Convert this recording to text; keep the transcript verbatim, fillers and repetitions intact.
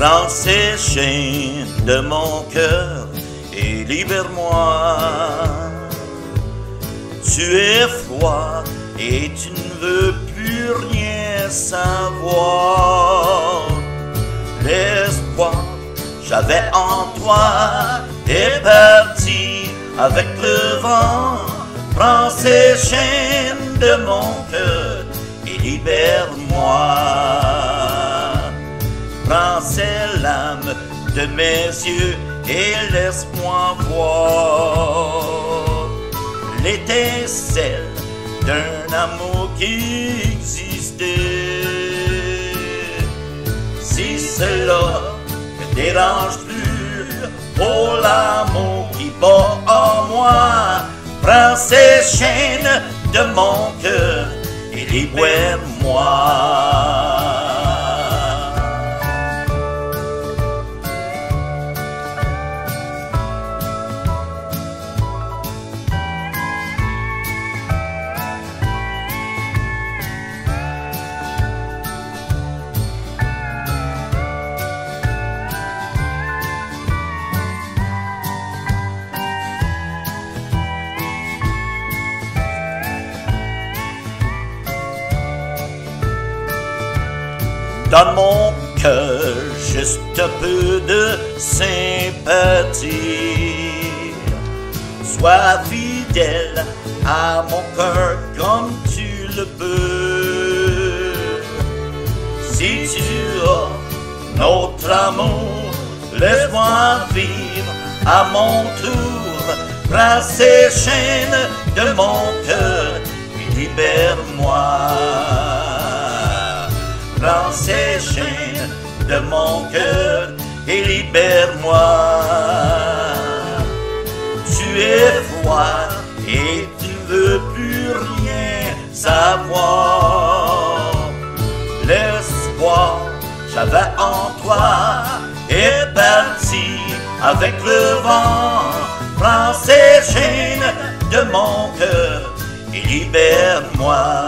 Prends ces chaînes de mon cœur et libère-moi. Tu es froid et tu ne veux plus rien savoir. L'espoir j'avais en toi est parti avec le vent. Prends ces chaînes de mon cœur et libère-moi. Prends ces lames de mes yeux et laisse-moi voir l'étincelle d'un amour qui existait. Si cela ne dérange plus, oh l'amour qui bat en moi, prends ces chaînes de mon cœur et libère-moi. Dans mon cœur, juste un peu de sympathie. Sois fidèle à mon cœur comme tu le peux. Si tu as notre amour, laisse-moi vivre à mon tour. Prends ces chaînes de mon cœur et libère-moi. Prends ces chaînes de mon cœur et libère-moi. Tu es froid et tu ne veux plus rien savoir. L'espoir j'avais en toi est parti avec le vent. Prends ces chaînes de mon cœur et libère-moi.